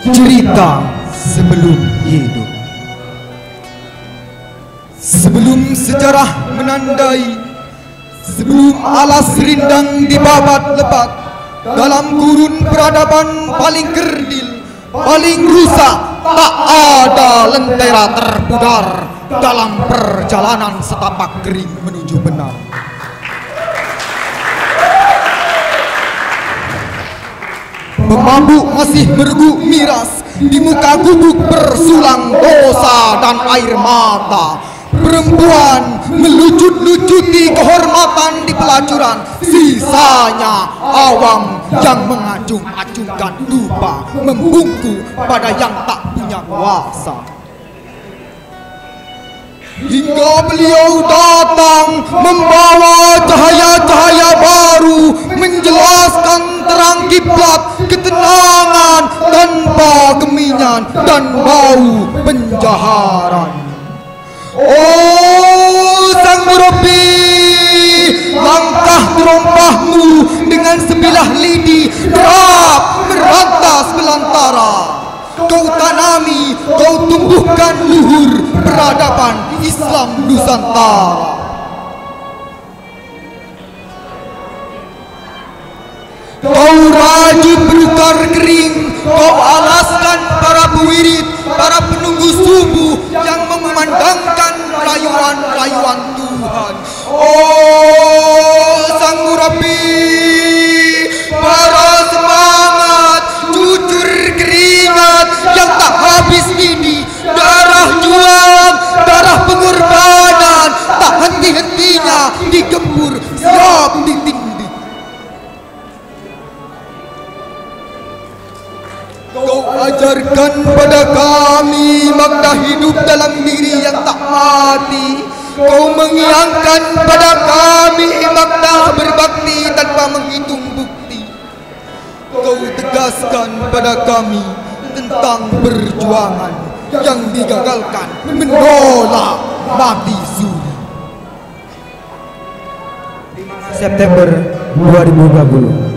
Cerita sebelum hidup. Sebelum sejarah menandai, sebelum alas rindang dibabat lebat, dalam kurun peradaban paling kerdil, paling rusak, tak ada lentera terpudar dalam perjalanan setapak kering menuju benar. Pemabuk masih merguk miras di muka gubuk bersulang dosa dan air mata. Perempuan melucut-lucuti kehormatan di pelacuran. Sisanya awam yang mengacung-acungkan dupa, membungkuk pada yang tak punya kuasa. Hingga beliau datang membawa cahaya-cahaya baru, menjelaskan terang kiblat ketenangan tanpa keminyan dan bau penjaharan. Oh Sang Murabi, langkah terompahmu dengan sebilah lidi derap merantas belantara. Kau tanami, kau tumbuhkan luhur peradaban Islam Nusantara. Kau rajut berukar kering, kau alaskan para pewirid, para penunggu subuh yang memandangkan rayuan-rayuan Tuhan. Oh Sang Murabi, para semangat, cucur keringat yang tak habis ini, darah juang, darah pengorbanan tak henti-hentinya digempur siap ditindih. Kau ajarkan pada kami makna hidup dalam diri yang tak mati. Kau mengiangkan pada kami makna berbakti tanpa menghitung bukti. Kau tegaskan pada kami tentang perjuangan yang digagalkan, menolak mati suri. September 2020.